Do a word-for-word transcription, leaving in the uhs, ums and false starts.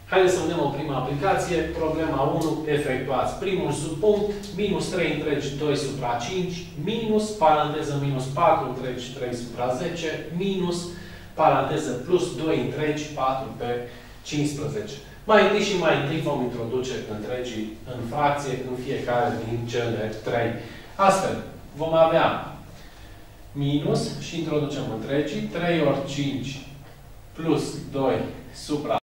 Haideți să vedem o primă aplicație. Problema unu. Efectuați primul subpunct, minus trei întregi doi supra cinci, minus, paranteză, minus patru întregi trei supra zece, minus, paranteză, plus doi întregi patru pe cincisprezece. Mai întâi și mai întâi vom introduce întregii în fracție în fiecare din cele trei. Astfel, vom avea minus și introducem întregii trei ori cinci plus doi supra